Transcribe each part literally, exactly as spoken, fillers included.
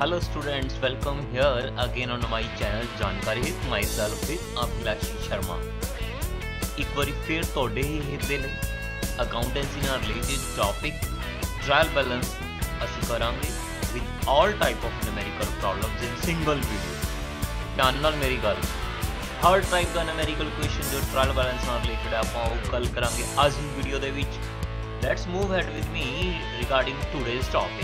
Hello students, welcome here again on my channel जानकारी with myself with Abhilashi Sharma। एक बारी फिर ਤੁਹਾਡੇ ਹੀ ਹਿੱਸੇ ਲਈ ਅਕਾਊਂਟੈਂਸੀ ਨਾਲ ਰਿਲੇਟਡ ਟੌਪਿਕ ਟ੍ਰਾਇਲ ਬੈਲੈਂਸ ਅਸੀਂ ਕਰਾਂਗੇ with all type of numerical problems in single video। ਧਿਆਨ ਨਾਲ ਮੇਰੀ ਗੱਲ, ਹਰ ਟਾਈਪ ਦਾ numerical question ਜੋ ਟ੍ਰਾਇਲ ਬੈਲੈਂਸ ਨਾਲ ਰਿਲੇਟਡ ਆਪਾਂ ਉਹ ਕੱਲ ਕਰਾਂਗੇ ਅੱਜ ਦੀ ਵੀਡੀਓ ਦੇ ਵਿੱਚ। Let's move ahead with me regarding today's topic।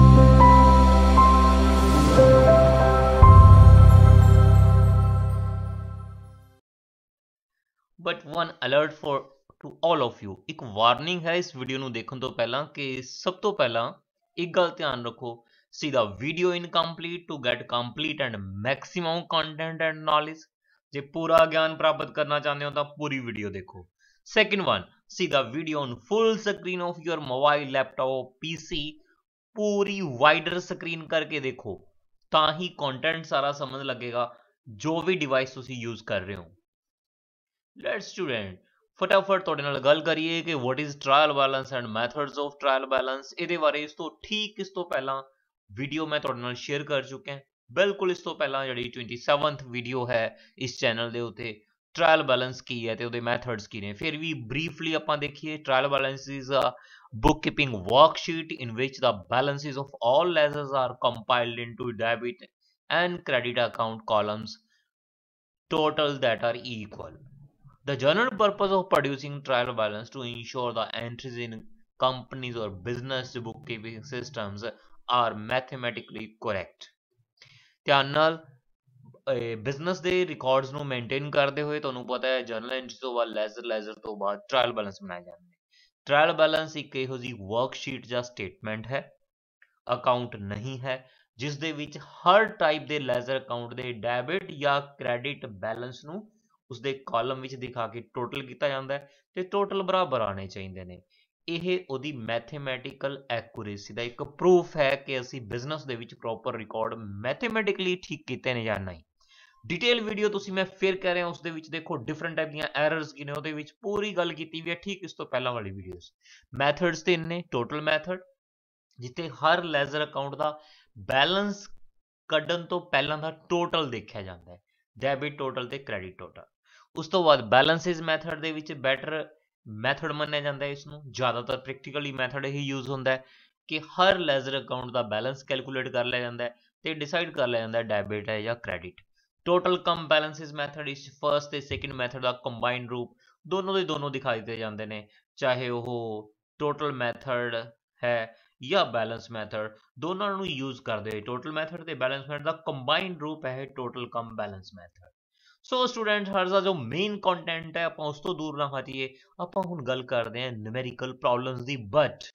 But one alert for to all of you, एक वार्निंग है इस वीडियो ਨੂੰ ਦੇਖਣ ਤੋਂ ਪਹਿਲਾਂ ਕਿ ਸਭ ਤੋਂ ਪਹਿਲਾਂ ਇੱਕ ਗੱਲ ਧਿਆਨ ਰੱਖੋ, see the video incomplete to get complete and maximum content and knowledge। ਜੇ ਪੂਰਾ ਗਿਆਨ ਪ੍ਰਾਪਤ ਕਰਨਾ ਚਾਹੁੰਦੇ ਹੋ ਤਾਂ ਪੂਰੀ ਵੀਡੀਓ ਦੇਖੋ। second one, see the video on full screen of your mobile, laptop, pc, ਪੂਰੀ ਵਾਈਡਰ ਸਕਰੀਨ ਕਰਕੇ ਦੇਖੋ ਤਾਂ ਹੀ ਕੰਟੈਂਟ ਸਾਰਾ ਸਮਝ ਲੱਗੇਗਾ ਜੋ ਵੀ ਡਿਵਾਈਸ ਤੁਸੀਂ ਯੂਜ਼ ਕਰ ਰਹੇ ਹੋ। ਲੈਟਸ ਸਟੂਡੈਂਟ ਫਟਾਫਟ ਤੁਹਾਡੇ ਨਾਲ ਗੱਲ ਕਰੀਏ ਕਿ what is trial balance and methods of trial balance. ਇਹਦੇ ਬਾਰੇ ਇਸ ਤੋਂ ਠੀਕ ਇਸ ਤੋਂ ਪਹਿਲਾਂ ਵੀਡੀਓ ਮੈਂ ਤੁਹਾਡੇ ਨਾਲ ਸ਼ੇਅਰ ਕਰ ਚੁੱਕਿਆ, ਬਿਲਕੁਲ ਇਸ ਤੋਂ ਪਹਿਲਾਂ ਜਿਹੜੀ ਸੱਤਵੀਂ ਵੀਡੀਓ ਹੈ ਇਸ ਚੈਨਲ ਦੇ ਉੱਤੇ ਟ੍ਰਾਇਲ ਬੈਲੈਂਸ ਕੀ ਹੈ ਤੇ ਉਹਦੇ ਮੈਥਡਸ ਕੀ ਨੇ। ਫਿਰ ਵੀ ਬਰੀਫਲੀ ਆਪਾਂ ਦੇਖੀਏ, trial balance is a bookkeeping worksheet in which the balances of all ledgers are compiled into debit and credit account columns total that are equal। The general purpose of producing trial balance to ensure the entries in companies or business bookkeeping systems are mathematically correct। ਧਿਆਨ ਨਾਲ business ਦੇ records ਨੂੰ maintain ਕਰਦੇ ਹੋਏ ਤੁਹਾਨੂੰ ਪਤਾ ਹੈ general entry ਤੋਂ ਬਾਅਦ ਲੈਜ਼ਰ, ਲੈਜ਼ਰ ਤੋਂ ਬਾਅਦ ਟ੍ਰਾਇਲ ਬੈਲੈਂਸ ਬਣਾਏ ਜਾਂਦੇ ਨੇ। ਟ੍ਰਾਇਲ ਬੈਲੈਂਸ ਇੱਕ ਇਹੋ ਜਿਹੀ ਵਰਕਸ਼ੀਟ ਜਾਂ ਸਟੇਟਮੈਂਟ ਹੈ, ਅਕਾਊਂਟ ਨਹੀਂ ਹੈ, ਜਿਸ ਦੇ ਵਿੱਚ ਹਰ ਟਾਈਪ ਦੇ ਲੈਜ਼ਰ ਅਕਾਊਂਟ ਦੇ ਡੈਬਿਟ ਜਾਂ ਕ੍ਰੈਡਿਟ ਬੈਲੈਂਸ ਨੂੰ ਉਸਦੇ ਕਾਲਮ ਵਿੱਚ ਦਿਖਾ ਕੇ ਟੋਟਲ ਕੀਤਾ ਜਾਂਦਾ ਹੈ ਤੇ ਟੋਟਲ ਬਰਾਬਰ ਆਉਣੇ ਚਾਹੀਦੇ ਨੇ। ਇਹ ਉਹਦੀ ਮੈਥਮੈਟੀਕਲ ਐਕੂਰੇਸੀ ਦਾ ਇੱਕ ਪ੍ਰੂਫ ਹੈ ਕਿ ਅਸੀਂ ਬਿਜ਼ਨਸ ਦੇ ਵਿੱਚ ਪ੍ਰੋਪਰ ਰਿਕਾਰਡ ਮੈਥਮੈਟਿਕਲੀ ਠੀਕ ਕੀਤੇ ਨੇ ਜਾਂ ਨਹੀਂ। डिटेल वीडियो तुसी मैं फिर कह रहा उस दे विच देखो डिफरेंट टाइप दी एरर्स की ने ओदे विच पूरी गल कीती हुई है ठीक इस तो पहला वाली वीडियोस। मैथड्स तीन ने, टोटल मैथड जिथे हर लेजर अकाउंट दा बैलेंस कड्डन तो पहला दा टोटल देखा जाता है, डेबिट टोटल ते क्रेडिट टोटल। उस तो बाद बैलेंसिस मैथड दे विच बैटर मैथड मन्निया जाता है, इसनूं ज़्यादातर प्रैक्टिकली मैथड ही यूज होंदा है कि हर लेजर अकाउंट दा बैलेंस कैलकुलेट कर लिया जाता है ते डिसाइड कर लिया जाता है डेबिट है या credit. Total cum balances method इस फर्स्ट ते सेकंड मैथड का कंबाइंड रूप दोनों दे दोनों दिखाई दे जाते हैं, चाहे वो टोटल मैथड है या बैलेंस मैथड, दोनों ਨੂੰ यूज करते हुए टोटल मैथड ते बैलेंस मैथड का कंबाइंड रूप है total cum balance method. So student हर जो मेन कंटेंट है ਆਪਾਂ ਉਸ ਤੋਂ ਦੂਰ ਨਾ ਹਟੀਏ, ਆਪਾਂ ਹੁਣ ਗੱਲ ਕਰਦੇ ਹਾਂ ਨਿਊਮੈਰੀਕਲ ਪ੍ਰੋਬਲਮਸ ਦੀ। ਬਟ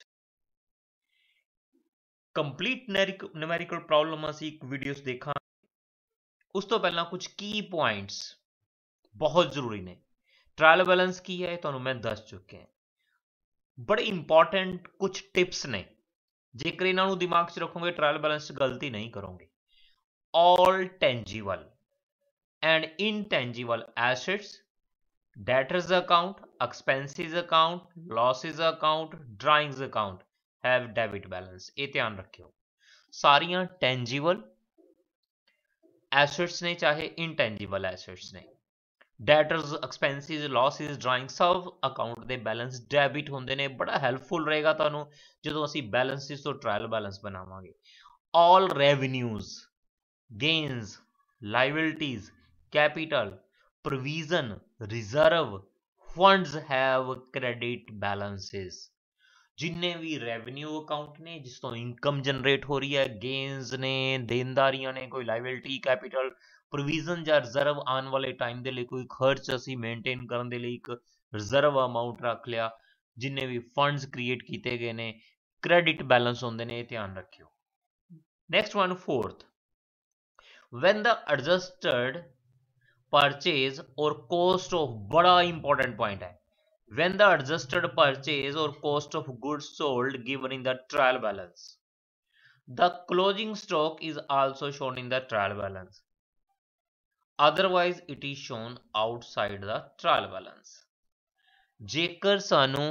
ਕੰਪਲੀਟ ਨਿਊਮੈਰੀਕਲ ਪ੍ਰੋਬਲਮ ਅਸੀਂ ਇੱਕ ਵੀਡੀਓਸ ਦੇਖਾਂ, ਉਸ ਤੋਂ ਪਹਿਲਾਂ ਕੁਝ ਕੀ ਪੁਆਇੰਟਸ ਬਹੁਤ ਜ਼ਰੂਰੀ ਨੇ। ਟ੍ਰਾਇਲ ਬੈਲੈਂਸ ਕੀ ਹੈ ਤੁਹਾਨੂੰ ਮੈਂ ਦੱਸ ਚੁੱਕਿਆ, ਬੜੇ ਇੰਪੋਰਟੈਂਟ ਕੁਝ ਟਿਪਸ ਨੇ, ਜੇਕਰ ਇਹਨਾਂ ਨੂੰ ਦਿਮਾਗ 'ਚ ਰੱਖੋਗੇ ਟ੍ਰਾਇਲ ਬੈਲੈਂਸ 'ਚ ਗਲਤੀ ਨਹੀਂ ਕਰੋਗੇ। all tangible and intangible assets, debtors account, expenses account, losses account, drawings account have debit balance। ਇਹ ਧਿਆਨ ਰੱਖਿਓ, ਸਾਰੀਆਂ tangible एसेट्स ने चाहे इनटेंजिबल एसेट्स ने, डेटर्स, एक्सपेंसिस, लॉसिस, ड्राइंग सब अकाउंट दे बैलेंस डेबिट होंदे ने। बड़ा हेल्पफुल रहेगा तुहानू जदों असीं बैलेंसिस तो ट्रायल बैलेंस बनावांगे। All revenues, gains, liabilities, capital, provision, reserve, funds have credit balances. जिन्ने भी रेवन्यू अकाउंट ने जिस तो इनकम जनरेट हो रही है, गेन्स ने, देनदारियां ने, कोई लाइबिलिटी, कैपिटल, प्रोविजन या रिजर्व आने वाले टाइम के लिए कोई खर्च असी मेनटेन करने के लिए एक रिजर्व अमाउंट रख लिया, जिन्ने भी फंड्स क्रिएट किए गए ने क्रेडिट बैलेंस होंगे ने, ध्यान रखियो। Next one fourth, when the adjusted purchase और कॉस्ट ऑफ, बड़ा इंपॉर्टेंट पॉइंट है, when the adjusted purchase or cost of goods sold given in the trial balance, the closing stock is also shown in the trial balance, otherwise it is shown outside the trial balance। जेकर सानू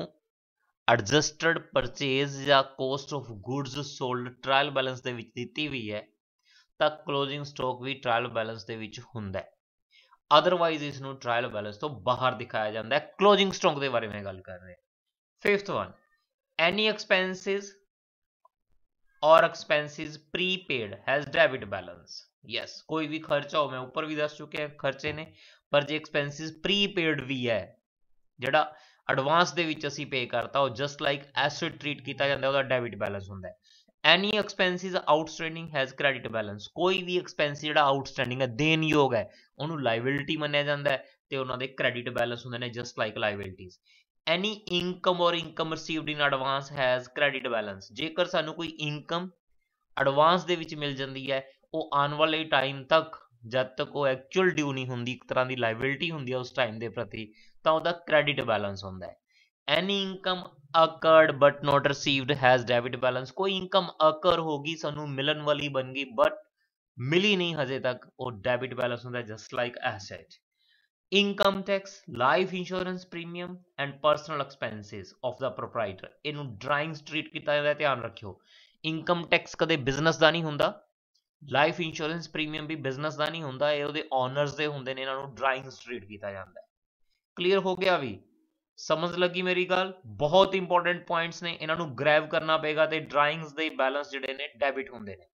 adjusted purchase या cost of goods sold trial balance ਦੇ ਵਿੱਚ ਦਿੱਤੀ ਹੋਈ ਹੈ ਤਾਂ closing stock ਵੀ ਟ੍ਰਾਇਲ ਬੈਲੈਂਸ ਦੇ ਵਿੱਚ ਹੁੰਦਾ ਹੈ। ਅਦਰਵਾਈਜ਼ ਇਸ ਨੂੰ ਟ੍ਰਾਇਲ ਬੈਲੈਂਸ ਤੋਂ ਬਾਹਰ ਦਿਖਾਇਆ ਜਾਂਦਾ ਹੈ। ਕਲੋਜ਼ਿੰਗ ਸਟਾਕ ਦੇ ਬਾਰੇ ਮੈਂ ਗੱਲ ਕਰ ਰਿਹਾ। ਫਿਫਥ ਵਨ, ਐਨੀ ਐਕਸਪੈਂਸਿਸ और expenses prepaid has debit balance. Yes, कोई भी खर्चा हो, मैं ऊपर भी दस चुके हैं खर्चे ने, पर जो एक्सपेंसिस प्रीपेड भी है जिहड़ा एडवांस दे विच असीं पे करता वो जस्ट लाइक एसेट ट्रीट किया जाता है, डेबिट बैलेंस होंदा है। Any expenses outstanding has credit balance. कोई भी एक्सपेंस जिहड़ा आउटस्टैंडिंग है, देन योग है, उन्होंने लाइबिलिटी मन्निया जाता है ते उन्हां दे क्रेडिट बैलेंस होंदे ने just like liabilities. Any income और income received in advance has credit balance. जेकर सानू कोई इनकम एडवांस दे विच मिल जाती है, वो आने वाले टाइम तक जब तक वो एक्चुअल ड्यू नहीं होंदी, एक तरह की लाइबिलिटी होंदी है उस टाइम के प्रति, तो वह क्रेडिट बैलेंस होंदा है। Any income accrued but not received has debit balance. कोई इनकम अकर होगी, सानू मिलन वाली बन गई बट मिली नहीं हजे तक, वो डेबिट बैलेंस होंदा है just like asset. Income tax, life insurance premium and personal expenses of the proprietor, इनू ड्राइंग्स ट्रीट किया जाता है, ध्यान रखियो। इनकम टैक्स कदे बिजनेस का नहीं होंदा, लाइफ इंश्योरेंस प्रीमियम भी बिजनेस का नहीं होंदा, ये उहदे ओनर्स दे हुंदे ने, इन्हां नूं ड्राइंग्स ट्रीट किया जाता है। क्लीयर हो गया भी? समझ लगी मेरी गल? बहुत इंपॉर्टेंट पॉइंट्स ने, इन्हां नूं ग्रैब करना पेगा ते ड्राइंग्स दे बैलेंस जिहड़े ने डेबिट हुंदे ने।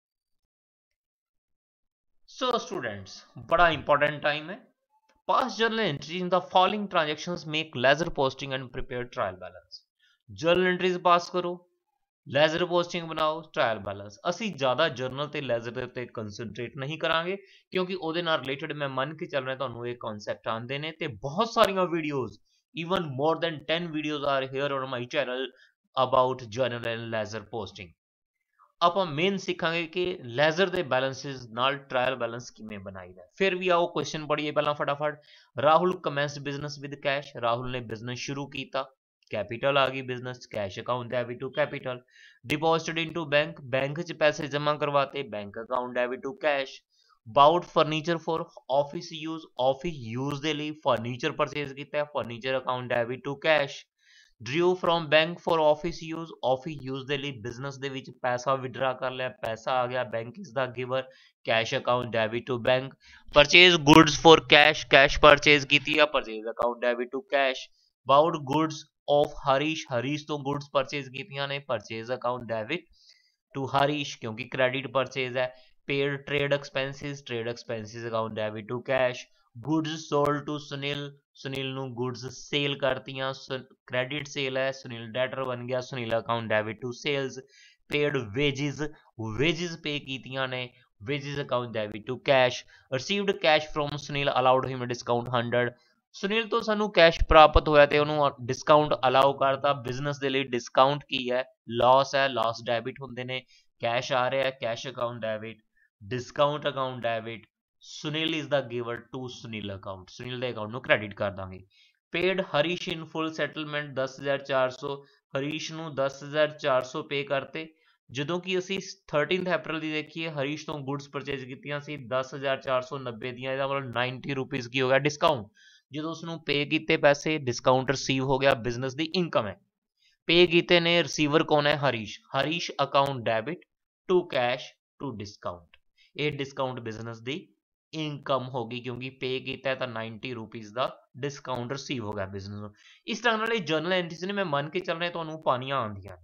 सो स्टूडेंट्स, बड़ा इंपॉर्टेंट टाइम है। Pass journal entries in the following transactions make ledger posting and prepare trial balance। journal entries pass करो, लेजर पोस्टिंग बनाओ, ट्रायल बैलेंस। असी ज़्यादा जर्नल ते लेजर दे उत्ते कंसनट्रेट नहीं करांगे क्योंकि ਉਹਦੇ ਨਾਲ रिलेटेड मैं मन के चल रहा ਤੁਹਾਨੂੰ ਇਹ कॉन्सैप्ट आंदे ने ते बहुत सारियां videos, even more than ten videos are here on my channel about journal and ledger posting। ਆਪਾਂ ਮੇਨ ਸਿੱਖਾਂਗੇ ਕਿ ਲੈਜ਼ਰ ਦੇ ਬੈਲੈਂਸਿਸ ਨਾਲ ਟ੍ਰਾਇਲ ਬੈਲੈਂਸ ਕਿਵੇਂ ਬਣਾਈਦਾ। ਫਿਰ ਵੀ ਆਓ ਕੁਐਸਚਨ ਪੜ੍ਹੀਏ ਪਹਿਲਾਂ ਫਟਾਫਟ। Rahul commenced business with cash. Rahul ਨੇ ਬਿਜ਼ਨਸ ਸ਼ੁਰੂ ਕੀਤਾ, कैपिटल आ गई, business cash account debit to capital. Deposited into bank, bank च पैसे जमा करवाते, bank account debit to cash. Bought furniture for office use, office use के लिए फर्नीचर परचेज किया, furniture account debit to cash. Drew from bank for office use, office use के लिए business के विच पैसा विड्रा कर लिया, पैसा आ गया, bank is the giver, cash account debit to bank. Purchase goods for cash, cash purchase की, purchase account debit to cash. Bought goods of Harish, Harish तो गुड्स परचेज की ने, purchase account debit to Harish क्योंकि क्रेडिट परचेज है। Paid trade expenses, trade expenses account debit to cash. Goods sold to Sunil, Sunil नू goods sale करतियां, credit sale है, Sunil debtor बन गया, Sunil account debit to sales. Paid wages, wages pay कीतियां ने, wages account debit to cash. Received cash from Sunil, allowed him discount hundred. Sunil तो सानू cash प्राप्त होया ते उन्होंने डिस्काउंट अलाउ करता, बिजनेस के लिए डिस्काउंट की है, लॉस है, लॉस डेबिट होंदे ने। कैश आ रहा है, cash account debit, discount account debit. Sunil is the giver to Sunil account, Sunil के अकाउंट में क्रेडिट कर देंगे। Paid Harish in full settlement दस हज़ार चार सौ, हरीश नू दस हज़ार चार सौ पे करते। ਜਦੋਂ ਕਿ ਅਸੀਂ थर्टीनथ अप्रैल ਦੀ देखिए हरीश तो गुड्स परचेज कीतियां सी दस हज़ार चार सौ नब्बे ਦੀਆਂ, ਇਹਦਾ ਮਤਲਬ नाइनटी रुपीज़ की हो गया डिस्काउंट। जो उसनू पे किए पैसे, डिस्काउंट रिसीव हो गया, बिजनेस की इनकम है। पे किए ने, रिसीवर कौन है? Harish, Harish account debit to cash to discount. ये डिस्काउंट बिजनेस की इनकम होगी क्योंकि पे किया तो नाइनटी रुपीज़ का डिस्काउंट रिसीव हो गया बिजनेस। इस तरह जर्नल एंट्रीज ने मैं मन के चल रहे तो पानियां आंदियां।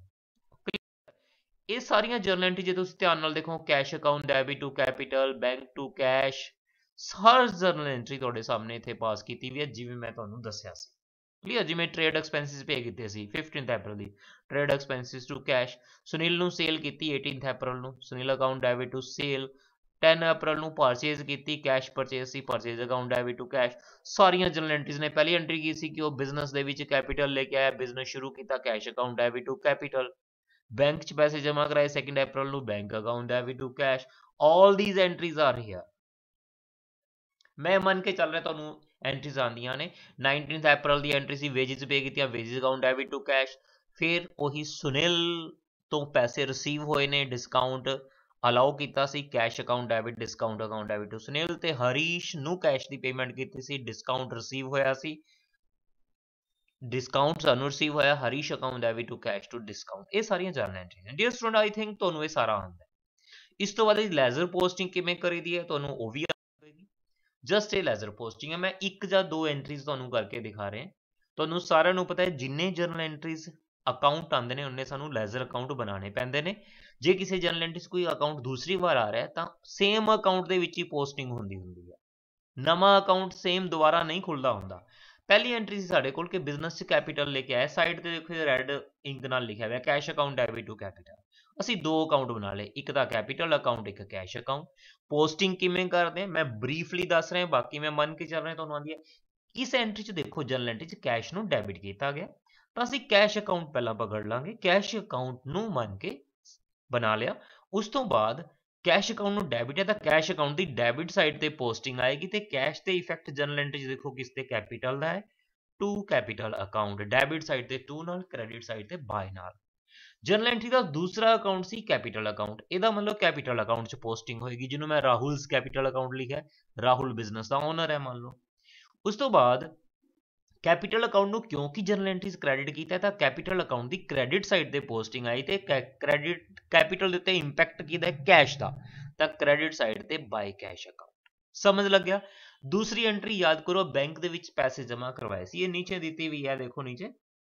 ये सारिया जर्नल एंट्री जो ध्यान नाल देखो, cash account debit to capital, bank to cash, हर जर्नल एंट्री तुहाडे सामने इत्थे पास की हुई है जिवें मैं तुहानूं दस्सिया सी। क्लीयर? जिवें ट्रेड एक्सपेंसिस पे कीते सी फिफ्टीनथ अप्रैल दी, trade expenses to cash. Sunil नूं सेल कीती एटीनथ अप्रैल नूं, Sunil account debit to sale. Ten April नूं परचेज की, कैश परचेज सी, purchase account debit to cash. सारिया जर्नल एंट्रीज ने पहली एंट्री की सी कि वो बिजनेस दे विच कैपिटल लेके आया, बिजनेस शुरू किया, cash account debit to capital. Bank च पैसे जमा कराए सेकंड अप्रैल नूं, bank account debit to cash. All these entries are here. मैं मन के चल रहा तुहानूं एंट्रीज आंदियां ने। नाइनटीनथ अप्रैल की एंट्री सी वेजिज पे की, wages account debit to cash. फिर वही सुनील तो पैसे रिसीव होए ने, डिस्काउंट अलाउ किया सी, cash account debit, discount account debit to Sunil. ते हरीश नूं कैश की पेमेंट की सी, डिस्काउंट रिसीव होया सी, डिस्काउंट सानू रिसीव होया, Harish account debit to cash to discount. ये सारियां जर्नल एंट्रीज हैं। डियर स्टूडेंट, आई थिंक तुहानूं ये सारा आंदा है। इस तो बाद लेजर पोस्टिंग किवें करी दी है तुहानूं वो भी आएगी। जस्ट ये लेजर पोस्टिंग है, मैं एक या दो एंट्रीज तुहानूं करके दिखा रहे हैं। तुहानूं सारिआं नूं पता है जिन्ने जर्नल एंट्रीज अकाउंट आंदे ने उन्ने सानूं लेजर अकाउंट बनाने पैंदे ने। जे किसी जर्नल एंट्री च कोई अकाउंट दूसरी बार आ रहा है तो सेम अकाउंट दे विच ही पोस्टिंग हुंदी हुंदी है, नवा अकाउंट सेम दोबारा नहीं खुलदा हुंदा। पहली एंट्री सी साडे कोल कि बिजनेस च कैपीटल लेके आए, साइड ते देखो रेड इंक नाल लिखिआ होइआ cash account debit to capital. ਅਸੀਂ दो अकाउंट बना ले, एक ਤਾਂ कैपीटल अकाउंट एक कैश अकाउंट। पोस्टिंग किवें करदे हैं मैं ब्रीफली दस रहा, बाकी मैं मन के चल रहा तुहानूं आंदी है। इस एंट्री च देखो जर्नल एंट्री च कैश नूं डेबिट किया गया, तो ਅਸੀਂ कैश अकाउंट पहला पकड़ लांगे, कैश अकाउंट नूं मन के बना लिया। उस तो बाद कैश अकाउंट नूं डेबिट है तो कैश अकाउंट की डेबिट साइड ते पोस्टिंग आएगी, तो कैश ते इफेक्ट जर्नल एंट्री च देखो किस ते कैपीटल दा है, to capital account, debit side ते टू नाल, क्रेडिट साइड ते बाय नाल। जर्नल एंट्री का दूसरा अकाउंट सी कैपीटल अकाउंट, ਇਹਦਾ मतलब कैपीटल अकाउंट च पोस्टिंग होएगी, जिन्हों मैं राहुल्स कैपीटल अकाउंट लिखा है, राहुल बिजनेस का ओनर है मान लो। उस तो बाद कैपीटल अकाउंट ਨੂੰ क्योंकि जर्नल एंट्रीज क्रेडिट ਕੀਤਾ ਤਾਂ कैपीटल अकाउंट ਦੀ क्रेडिट साइड ਤੇ पोस्टिंग आई ਤੇ क्रेडिट कैपीटल ਦੇ ਉੱਤੇ इंपैक्ट ਕੀਤਾ कैश ਦਾ, ਤਾਂ क्रेडिट साइड ਤੇ बाय कैश अकाउंट। समझ लग गया। दूसरी एंट्री याद करो, बैंक ਦੇ ਵਿੱਚ पैसे जमा करवाए सी, ये नीचे दी हुई है, देखो नीचे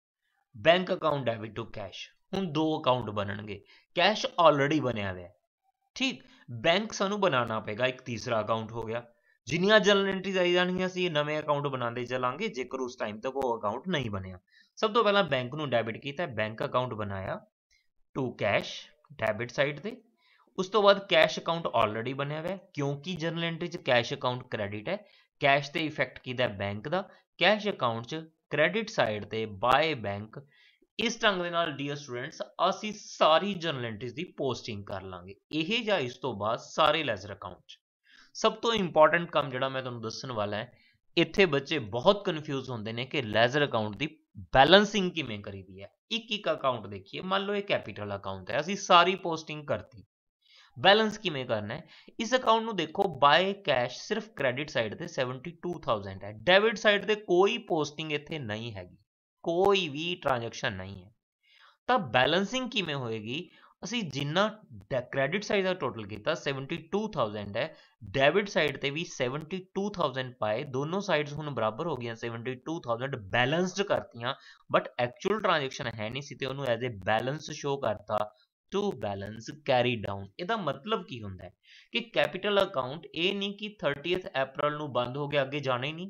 bank account debit to cash. ਹੁਣ दो अकाउंट बनणगे, कैश ऑलरेडी बनया हुआ है, ठीक, बैंक सानू बनाना पेगा एक तीसरा अकाउंट हो गया। जिन्नियां जर्नल एंट्रीज आई जानियां सी नवे अकाउंट बनाते चलांगे जेकर उस टाइम तक वो अकाउंट नहीं बनया। सब तो पहला बैंक नू डेबिट किया, बैंक अकाउंट बनाया टू कैश डेबिट साइड ते। उस तो बाद कैश अकाउंट ऑलरेडी बनया हुआ है, क्योंकि जर्नल एंट्री च कैश अकाउंट क्रेडिट है, कैश ते इफेक्ट किया बैंक का, कैश अकाउंट च क्रेडिट साइड ते बाय बैंक। इस ढंग दे नाल डियर स्टूडेंट्स असी सारी जर्नल एंट्रीज की पोस्टिंग कर लांगे। यह जा इस तो बाद सारे लेजर अकाउंट। सब तो इंपॉर्टेंट काम जिहड़ा मैं तुहानूं दस्सण वाला है, इत्थे बच्चे बहुत कन्फ्यूज होंदे ने कि लेजर अकाउंट की बैलेंसिंग किवें करी दी है। एक एक अकाउंट देखिए, मान लो ये कैपीटल अकाउंट है, असी सारी पोस्टिंग करती, बैलेंस किवें करना है। इस अकाउंट नूं देखो बाय कैश सिर्फ क्रेडिट साइड ते सैवनटी टू थाउजेंड है, डेबिट साइड ते कोई पोस्टिंग इत्थे नहीं हैगी, कोई भी ट्रांजैक्शन नहीं है। तो बैलेंसिंग किवें होएगी, असी जिन्ना क्रेडिट साइड का टोटल किया सैवनटी टू थाउजेंड है, डेबिट साइड ते भी सैवनटी टू थाउजेंड पाए, दोनों साइड्स हुण बराबर हो गई, सैवनटी टू थाउजेंड बैलेंस्ड करतियां, बट एक्चुअल ट्रांजैक्शन है नहीं सी ते उहनूं एज ए बैलेंस शो करता टू बैलेंस कैरी डाउन। इहदा मतलब की हुंदा है कि कैपीटल अकाउंट ये नहीं कि थर्टीएथ अप्रैल नूं बंद हो गया, अगे जाना ही नहीं।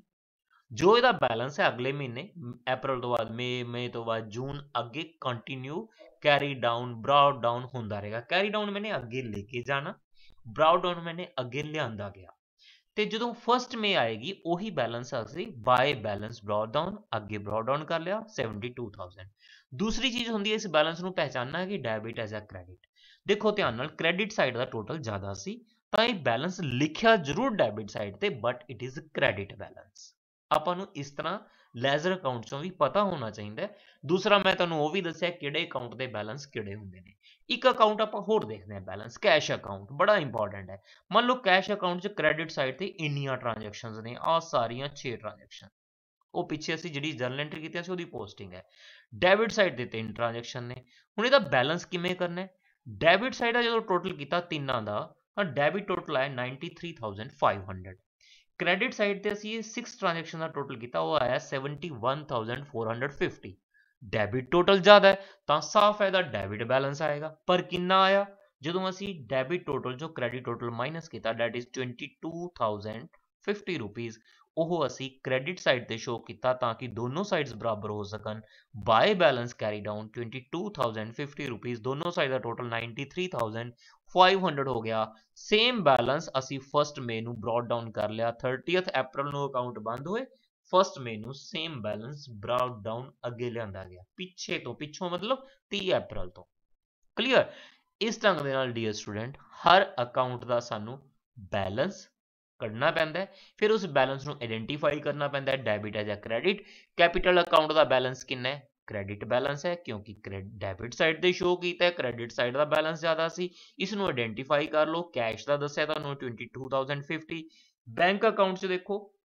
जो इहदा बैलेंस है अगले महीने अप्रैल तो बाद मई, मई तो बाद जून, अगे continue carry down brought down होंदा रहेगा। कैरी डाउन मैंने अगे लेके जाना, ब्रॉड डाउन मैंने अगे लियांदा गया, तो जो फस्ट में आएगी उही बैलेंस असी बाय बैलेंस ब्रॉड डाउन अगे ब्रॉड डाउन कर लिया सैवनटी टू थाउजेंड। दूसरी चीज होंदी है इस बैलेंस नूं पहचानना है कि डेबिट एज अ क्रेडिट। देखो ध्यान नाल क्रेडिट साइड का टोटल ज्यादा सी, तो ये बैलेंस लिखिया जरूर डेबिट साइड ते, but it is credit balance. ਆਪਾਂ ਨੂੰ इस तरह लेजर अकाउंट चों भी पता होना चाहिए। दूसरा मैं तुहानूं वो भी दस्सिआ किहड़े अकाउंट के बैलेंस किहड़े हुंदे ने। एक अकाउंट आपां होर देखदे हां बैलेंस, कैश अकाउंट बड़ा इंपॉर्टेंट है। मान लो कैश अकाउंट च क्रेडिट साइड ते इन्नियां ट्रांजैक्शनस ने, आ सारियां छे ट्रांजैक्शन, वो पिछे असीं जिहड़ी जर्नल एंट्री कीती सी उहदी पोस्टिंग है। डेबिट साइड ते तीन ट्रांजैक्शन ने, हुण इहदा बैलेंस किवें करना है। डेबिट साइड दा जदों टोटल कीता तिन्नां दा, तां डेबिट टोटल आया ninety three thousand five hundred. Credit side ते असीं सिक्स ट्रांजैक्शन का टोटल किया, वो आया seventy one thousand four hundred fifty. Debit total ज्यादा है तो साफ है डेबिट बैलेंस आएगा, पर कितना आया जो असीं डेबिट टोटल जो क्रेडिट टोटल माइनस किया that is twenty two thousand fifty rupees, वो असीं क्रेडिट साइड ते शो किया ताकि दोनों साइड्स बराबर हो सकन। By balance carry down twenty two thousand fifty rupees, दोनों साइड का total ninety three thousand five hundred हो गया। सेम बैलेंस असी फस्ट मे नूं ब्रॉड डाउन कर लिया, थर्टीएथ अप्रैल नूं अकाउंट बंद होए, फस्ट मे नूं सेम बैलेंस ब्रॉड डाउन अगे लियांदा गया, पिछे तो पिछों मतलब तीह अप्रैल तो। क्लीयर। इस ढंग दे नाल डियर स्टूडेंट हर अकाउंट का सानू बैलेंस कढ़ना पैंदा है, फिर उस बैलेंस नूं आइडेंटिफाई करना पैंदा है डेबिट है या क्रेडिट। कैपीटल अकाउंट का बैलेंस कितना है, क्रेडिट बैलेंस है, क्योंकि डेबिट साइड ते शो कीता है, क्रेडिट साइड का बैलेंस ज्यादा सी, इसनूं आइडेंटिफाई कर लो। कैश का दस्सिआ तुहानूं twenty two thousand fifty. Bank account च देखो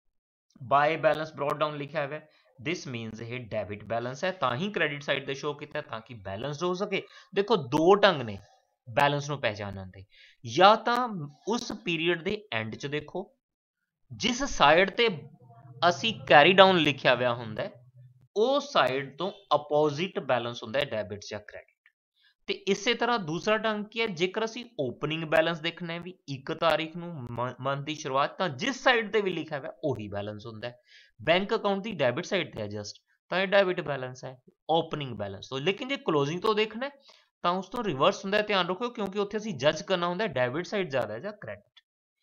बाय बैलेंस ब्रॉड डाउन लिखा है, दिस मीनस ये डेबिट बैलेंस है, तां ही क्रेडिट साइड ते शो किया ताकि बैलेंस्ड हो सके। देखो दो ढंग ने, बैलेंस नूं पहचानण ते या तां उस पीरियड दे एंड च देखो जिस साइड ते असी कैरी डाउन लिखिया हुआ हुंदा ਉਹ साइड तो अपोजिट बैलेंस हुंदा है डेबिट या क्रेडिट। ਤੇ ਇਸੇ ਤਰ੍ਹਾਂ ਦੂਸਰਾ ਢੰਗ ਕੀ ਹੈ, ਜੇਕਰ ਅਸੀਂ ਓਪਨਿੰਗ ਬੈਲੈਂਸ ਦੇਖਣਾ ਹੈ ਵੀ ਇੱਕ ਤਾਰੀਖ ਨੂੰ ਮੰਥ ਦੀ ਸ਼ੁਰੂਆਤ, ਤਾਂ ਜਿਸ ਸਾਈਡ ਤੇ ਵੀ ਲਿਖਿਆ ਹੋਇਆ ਉਹੀ ਬੈਲੈਂਸ ਹੁੰਦਾ ਹੈ। ਬੈਂਕ ਅਕਾਊਂਟ ਦੀ ਡੈਬਿਟ ਸਾਈਡ ਤੇ ਹੈ ਜਸਟ, ਤਾਂ ਇਹ ਡੈਬਿਟ ਬੈਲੈਂਸ ਹੈ ਓਪਨਿੰਗ ਬੈਲੈਂਸ ਤੋਂ। ਲੇਕਿਨ ਜੇ ਕਲੋਜ਼ਿੰਗ ਤੋਂ ਦੇਖਣਾ ਤਾਂ ਉਸ ਤੋਂ ਰਿਵਰਸ ਹੁੰਦਾ ਹੈ, ਧਿਆਨ ਰੱਖੋ, ਕਿਉਂਕਿ ਉੱਥੇ ਅਸੀਂ ਜੱਜ ਕਰਨਾ ਹੁੰਦਾ ਡੈਬਿਟ ਸਾਈਡ ਜ਼ਿਆਦਾ ਹੈ ਜਾਂ ਕ੍ਰੈਡਿਟ।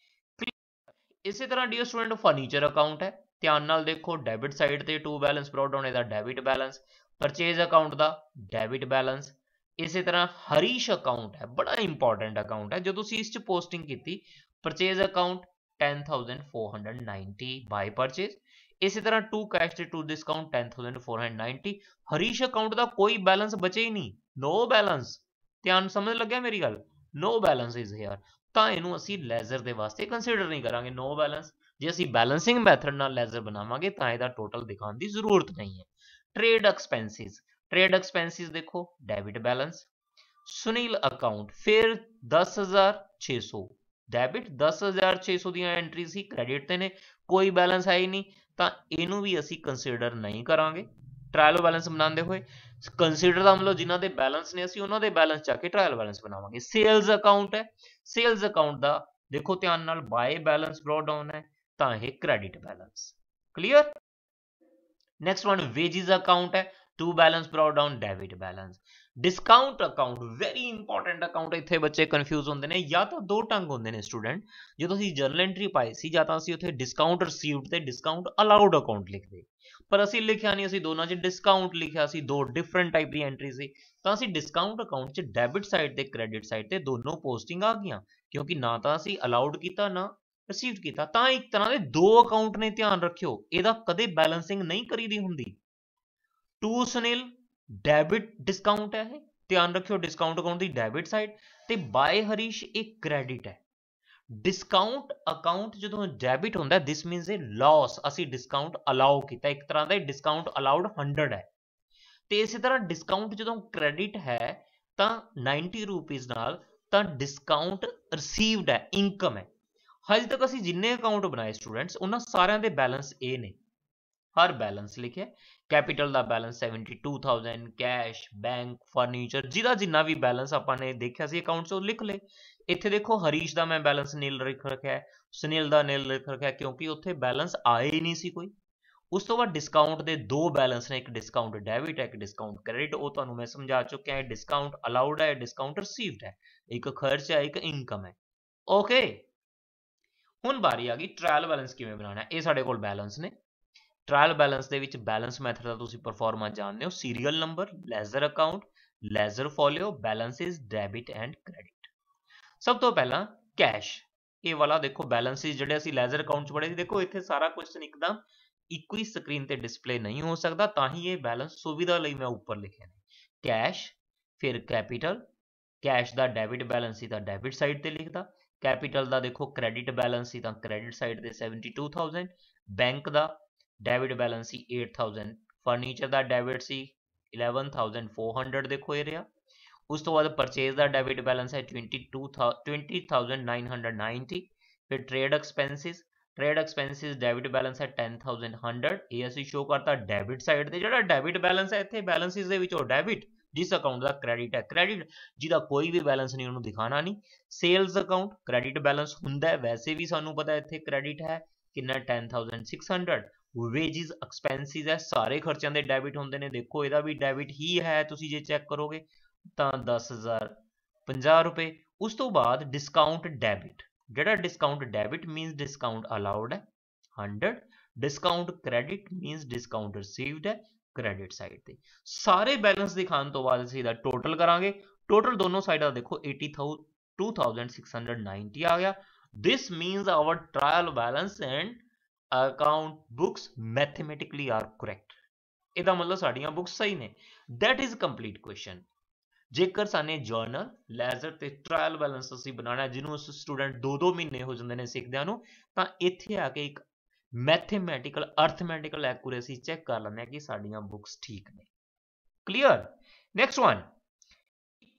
ਇਸੇ ਤਰ੍ਹਾਂ ਡੀਅਰ ਸਟੂਡੈਂਟ ਫਰਨੀਚਰ ਅਕਾਊਂਟ ਹੈ, ਧਿਆਨ ਨਾਲ ਦੇਖੋ ਡੈਬਿਟ ਸਾਈਡ ਤੇ ਟੂ ਬੈਲੈਂਸ ਬ੍ਰੌਟ ਡਾਊਨ ਇਹਦਾ ਡੈਬਿਟ ਬੈਲੈਂਸ, ਪਰਚੇਜ਼ ਅਕਾਊਂਟ ਦਾ ਡੈਬਿਟ ਬੈਲੈਂਸ। ਇਸੇ ਤਰ੍ਹਾਂ ਹਰੀਸ਼ ਅਕਾਊਂਟ ਹੈ, ਬੜਾ ਇੰਪੋਰਟੈਂਟ ਅਕਾਊਂਟ ਹੈ, ਜਦੋਂ ਤੁਸੀਂ ਇਸ 'ਚ ਪੋਸਟਿੰਗ ਕੀਤੀ purchase account ten thousand four hundred ninety by purchase. ਇਸੇ ਤਰ੍ਹਾਂ ਟੂ ਕੈਸ਼ ਤੇ to discount ten thousand four hundred ninety। Harish account ਦਾ ਕੋਈ ਬੈਲੈਂਸ ਬਚੇ ਹੀ ਨਹੀਂ, ਨੋ ਬੈਲੈਂਸ। ਧਿਆਨ ਸਮਝ ਲੱਗਿਆ ਮੇਰੀ ਗੱਲ, ਨੋ ਬੈਲੈਂਸ ਇਜ਼ ਹੇਅਰ, ਤਾਂ ਇਹਨੂੰ ਅਸੀਂ ਲੈਜ਼ਰ ਦੇ ਵਾਸਤੇ ਕੰਸੀਡਰ ਨਹੀਂ ਕਰਾਂਗੇ, ਨੋ ਬੈਲੈਂਸ। ਜੇ ਅਸੀਂ ਬੈਲੈਂਸਿੰਗ ਮੈਥਡ ਨਾਲ ਲੈਜ਼ਰ ਬਣਾਵਾਂਗੇ ਤਾਂ ਇਹਦਾ ਟੋਟਲ ਦਿਖਾਉਣ ਦੀ ਜ਼ਰੂਰਤ ਨਹੀਂ ਹੈ। ਟ੍ਰੇਡ ਐਕਸਪੈਂਸਿਸ, ट्रेड एक्सपेंसिस देखो डेबिट बैलेंस। सुनील अकाउंट फिर दस हजार छे सौ डेबिट, दस हजार छे सौ दी एंट्री सी क्रेडिट ते ने, कोई बैलेंस है ही नहीं, तो इनू भी असी कंसीडर नहीं करांगे ट्रायल बैलेंस बनाते हुए। कंसीडर का मतलब जिन्हों के बैलेंस ने असी उन्होंने बैलेंस जाके ट्रायल बैलेंस बनावांगे। सेल्स अकाउंट है, सेल्स अकाउंट का देखो ध्यान नाल बाय बैलेंस ब्रॉट डाउन है, तो यह credit balance. Clear. Next one wages account है, to balance brought down debit balance. Discount account very important account, इत्थे बच्चे कन्फ्यूज होंदे ने, या तो दो ढंग होंदे ने स्टूडेंट, जो असीं जर्नल एंट्री पाई सी या तां असीं उत्थे डिस्काउंट रिसीव्ड ते डिस्काउंट अलाउड अकाउंट लिखदे, पर असीं लिखिया नहीं, असीं दोनों च डिस्काउंट लिखिया सी, दो डिफरेंट टाइप दी एंट्री सी, तां असीं डिस्काउंट अकाउंट च डेबिट साइड ते क्रेडिट साइड ते दोनों पोस्टिंग आ गईयां, क्योंकि ना तां असीं अलाउड कीता ना रिसीव किया, तां एक तरह दे दो अकाउंट ने। ध्यान रखियो इहदा कदे बैलेंसिंग नहीं करी दी हुंदी। टू सुनील डेबिट डिस्काउंट है, ध्यान रखियो डिस्काउंट अकाउंट की डेबिट साइड, ते बाय हरीश एक क्रेडिट है। डिस्काउंट अकाउंट जो डेबिट होंदा है, दिस मीनस ए लॉस, असी डिस्काउंट अलाउ किया, एक तरह का डिस्काउंट अलाउड हंड्रेड है। तो इस तरह डिस्काउंट जो क्रेडिट है तो नाइनटी रुपीज़ नाल, तो डिस्काउंट रिसीव्ड है, इनकम है। हजे तक असी जिन्ने अकाउंट बनाए स्टूडेंट्स उन्होंने सारे दे बैलेंस ए ने, हर बैलेंस लिखे। कैपिटल का balance seventy two thousand, cash, bank, furniture, जिदा जिन्ना भी बैलेंस आपने देखा सी अकाउंट से लिख ले। इत्थे देखो हरीश का मैं बैलेंस नील लिख रखा है, सुनील का नील लिख रखा है, क्योंकि उत्थे बैलेंस आए ही नहीं सी कोई। उस तो बाद डिस्काउंट के दो बैलेंस ने, एक डिस्काउंट डेबिट है, एक डिस्काउंट क्रेडिट, वो तुहानू मैं समझा चुका है। डिस्काउंट अलाउड है, डिस्काउंट रिसीव्ड है, एक खर्च है, एक इनकम है। ओके, हुण बारी आ गई ट्रायल बैलेंस किवें बनाना है। ये साडे कोल बैलेंस ने, ट्रायल बैलेंस दे विच बैलेंस मैथड दा तुसीं परफॉर्मा जानते हो, serial number, ledger account, ledger folio, balances, debit and credit. सब तो पहला कैश, ये वाला देखो बैलेंसिस जिहड़े असीं लेजर अकाउंट च पढ़े सी, देखो इत्थे सारा क्वेश्चन एकदम इक्को ही स्क्रीन ते डिस्प्ले नहीं हो सकता, तां ही ये बैलेंस सुविधा लई मैं ऊपर लिखे ने। कैश, फिर कैपिटल, कैश दा डेबिट बैलेंस सी तां डेबिट साइड ते लिखदा, कैपिटल दा देखो क्रेडिट बैलेंस सी तां क्रेडिट साइड ते सैवनटी टू थाउजेंड, बैंक दा डेबिट बैलेंस सी एट थाउजेंड, फर्नीचर का डेबिट सी इलेवन थाउजेंड फोर हंड्रेड, देखो ये रहा। उस तो बाद परचेज का डेबिट बैलेंस है twenty two twenty thousand nine hundred ninety. फिर trade expenses, trade expenses debit balance है टेन थाउजेंड हंड्रेड, ये असी शो करता डेबिट साइड से। जो डेबिट बैलेंस है इतने बैलेंसिस दे विच डेबिट, जिस अकाउंट का क्रेडिट है क्रेडिट, जिसका कोई भी बैलेंस नहीं उन्होंने दिखाना नहीं। सेल्स अकाउंट क्रेडिट बैलेंस हुंदा है, वैसे भी सानू पता है इतने क्रेडिट है कितना ten thousand six hundred. Wages expenses है, सारे खर्चों के डेबिट होंगे ने, देखो यदा भी डेबिट ही है, तुसीं जे चैक करोगे तो दस हज़ार पंजाह रुपए। उस तो बाद डिस्काउंट डेबिट, जेड़ा discount debit means discount allowed है hundred, discount credit means discount received है क्रेडिट साइड पे। सारे बैलेंस दिखाने तो बाद सीधा टोटल करांगे, टोटल दोनों साइड देखो eighty two thousand six hundred ninety आ गया। This means our trial balance and account books mathematically are correct. इहदा मतलब साडियां बुक्स सही ने। That is complete question. जेकर साने जर्नल, लेजर ते ट्रायल बैलेंस असीं बनाना, जिन्हों स्टूडेंट दो दो महीने हो जाते हैं सीखदियां नूं, तां इत्थे आके एक मैथमेटिकल अर्थमैटिकल एक्यूरेसी चेक कर लें कि साडियां बुक्स ठीक ने। क्लीयर। नैक्सट वन,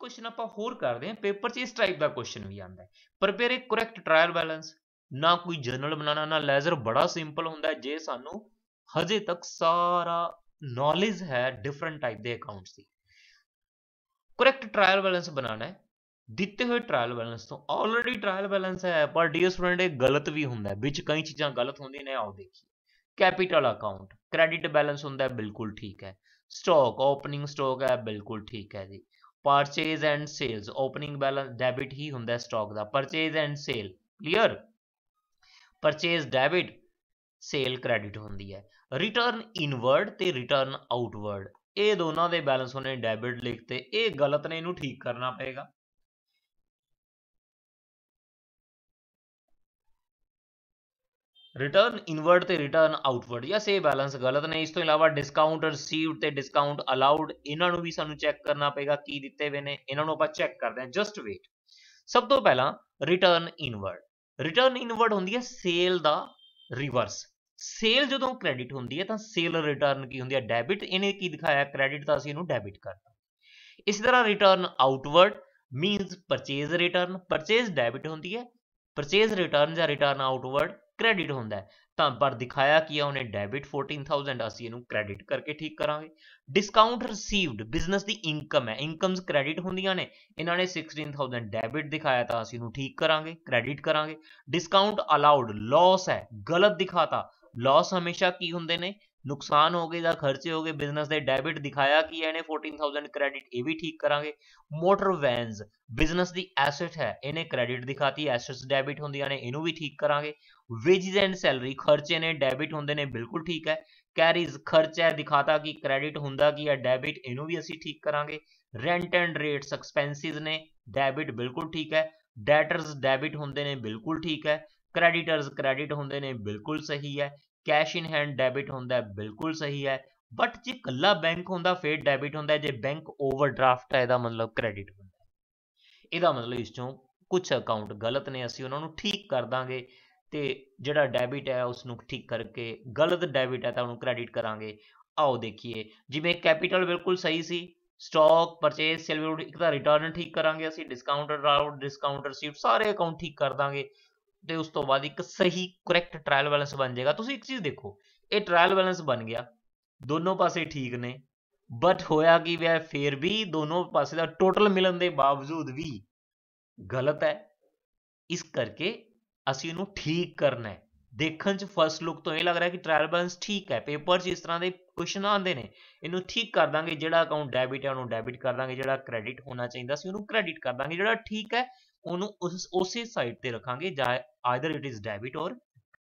क्वेश्चन आप होर करते हैं, पेपर च इस टाइप का क्वेश्चन भी आता है, prepare a correct trial balance. ना कोई जर्नल बनाना ना लेजर, बड़ा सिंपल होंदा है जे सानू हजे तक सारा नॉलेज है डिफरेंट टाइप के अकाउंट्स की। करैक्ट ट्रायल बैलेंस बनाना है दिते हुए ट्रायल बैलेंस तो, ऑलरेडी ट्रायल बैलेंस है पर डियर स्टूडेंट ये गलत भी होंदा है, विच कई चीज़ां गलत होंदी ने। आओ देखिए, कैपिटल अकाउंट क्रेडिट बैलेंस होंदा है, बिल्कुल ठीक है। स्टॉक ओपनिंग स्टॉक है, बिल्कुल ठीक है जी। Purchase and sales opening balance debit ही होंदा है स्टॉक का, purchase and sale clear, purchase debit sale credit होंदी है। रिटर्न इनवर्ड ते रिटर्न आउटवर्ड ये दोनों के बैलेंस होने डेबिट लिखते, ये गलत ने, इनू ठीक करना पड़ेगा। रिटर्न इनवर्ड ते रिटर्न आउटवर्ड या से बैलेंस गलत ने। इस तो इलावा डिस्काउंट रिसीव्ड ते डिस्काउंट अलाउड इन्हों भी सानू चेक करना पेगा की दिते हुए ने, इन्हों आप चेक करते हैं, जस्ट वेट। सब तो पहला रिटर्न इनवर्ड, रिटर्न इनवर्ड होंदी है सेल दा रिवर्स। सेल जो क्रेडिट होंदी है तो सेल रिटर्न की होंदी है डेबिट, इन्हें की दिखाया क्रेडिट तो असीं इहनूं डेबिट करता। इसी तरह return outward means purchase return, purchase debit होंदी है, परचेज रिटर्न या रिटर्न आउटवर्ड क्रेडिट होंदा है। तो पर दिखाया कि उन्हें डेबिट फोर्टीन थाउजेंड असीं इहनूं क्रेडिट करके ठीक करांगे। डिस्काउंट रिसीव्ड बिजनेस की इनकम है, इनकम्स क्रेडिट होंदियां ने, इन्होंने सिक्सटीन थाउजेंड डेबिट दिखाया तो असीं इहनूं ठीक करांगे क्रेडिट करांगे। डिस्काउंट अलाउड लॉस है, गलत दिखाता, लॉस हमेशा की होंदे ने नुकसान हो गए या खर्चे हो गए बिजनेस के, डेबिट दिखाया कि इन्हें फोर्टीन थाउजेंड क्रेडिट, ये भी ठीक करांगे। मोटर वैन्स बिजनेस की एसेट है, इन्हें क्रेडिट दिखाती, एसेट्स डेबिट होंदियां ने, इनू भी ठीक करांगे। वेजिज एंड सैलरी खर्चे ने डेबिट होंदे ने, बिल्कुल ठीक है। कैरीज खर्चा है दिखाता कि क्रेडिट होंदा कि है डेबिट, इनू भी असीं ठीक करांगे। रेंट एंड रेट्स एक्सपेंसिस ने डेबिट, बिल्कुल ठीक है। डेटर्स डेबिट होंदे ने, बिल्कुल ठीक है। क्रेडिटर्स क्रेडिट होंदे ने, बिल्कुल सही है। कैश इन हैंड डेबिट होंदा है, बिल्कुल सही है। बट जे कल्ला बैंक होंदा फिर डेबिट होंदा है, जे बैंक ओवरड्राफ्ट है इहदा मतलब क्रेडिट होंदा है। इहदा मतलब इस चों कुछ अकाउंट गलत ने, असीं उन्हां नूं ठीक कर दांगे ते जिहड़ा डेबिट है उसनूं ठीक करके, गलत डेबिट है तो उन्होंने क्रेडिट करांगे। आओ देखिए, जिवें कैपिटल बिल्कुल सही सी, स्टॉक परचेज सेल एक तो रिटर्न ठीक करांगे असीं, डिस्काउंट अलाउड डिस्काउंट रिसीव्ड सारे अकाउंट ठीक कर दांगे ते उस तो बाद एक सही करैक्ट ट्रायल बैलेंस बन जाएगा। तुसीं एक चीज़ देखो, ये ट्रायल बैलेंस बन गया, दोनों पासे ठीक ने, बट होया कि वह फिर भी दोनों पासे का टोटल मिलन के बावजूद भी गलत है। इस करके असीं इहनूं ठीक करना है। देखण च फर्स्ट लुक तो यह लग रहा है कि ट्रायल बैलेंस ठीक है, पेपर च इस तरह के क्वेश्चन आते हैं, इनू ठीक कर देंगे। जिहड़ा अकाउंट डेबिट है उन्होंने डेबिट कर देंगे, जिहड़ा क्रेडिट होना चाहिए सी उन्होंने क्रेडिट कर देंगे, जिहड़ा ठीक है उन्होंने उस उसी साइड ते रखांगे, चाहे आइदर इट इज डेबिट और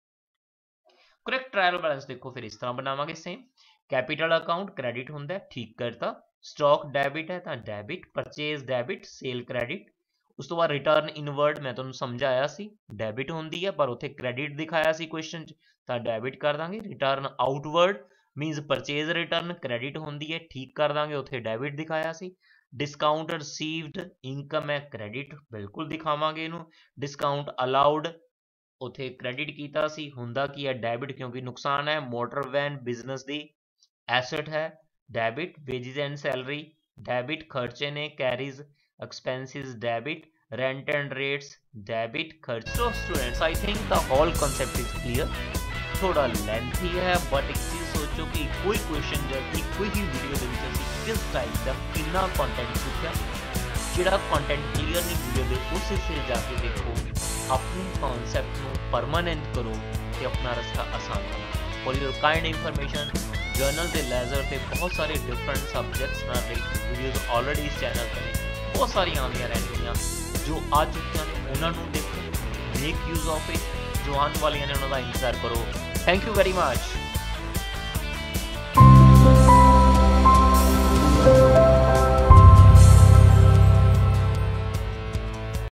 करैक्ट ट्रायल बैलेंस। देखो फिर इस तरह बनावांगे सेम, कैपिटल अकाउंट क्रेडिट होंदा है, ठीक करता। स्टॉक डेबिट है तो debit, purchase debit, sale credit. उस तो बाद रिटर्न इनवर्ड मैं तुहानूं समझाया सी, डेबिट होंदी है पर उत्थे क्रेडिट दिखाया सी क्वेश्चन च, तो डेबिट कर दांगे। Return outward means purchase return credit होंदी है, ठीक कर दांगे, उत्थे डेबिट दिखाया सी। डिस्काउंट रिसीव्ड इनकम है, क्रेडिट बिल्कुल दिखावांगे इनू। डिस्काउंट अलाउड उत्थे क्रेडिट कीता सी, हुंदा की है डेबिट क्योंकि नुकसान है। मोटर वैन बिजनेस दी एसेट है, debit. Wages and salary debit, खर्चे ने। Carriage expenses debit, rent and rates debit, खर्च। So students I think the whole concept is clear. थोड़ा लेंथी है बट एक चीज़ सोचो कि कोई क्वेश्चन जब कोई ही वीडियो दे विच असीं किस टाइप का कितना कंटेंट सीखा, जिहड़ा कंटेंट क्लीयर नहीं वीडियो दे उस हिस्से जाके देखो, अपने कॉन्सैप्ट को परमानेंट करो तो अपना रास्ता आसान बनाओ। For your kind information journal के लेजर से बहुत सारे डिफरेंट सब्जेक्ट्स नाल रिलेटेड वीडियोज़ ऑलरेडी इस चैनल पर बहुत सारी आंदियां रहंदियां, जो आ चुकियां ने उन्होंने देखो, मेक यूज़ ऑफ इट। जो आने वाली ने उन्होंने इंतजार करो। Thank you very much.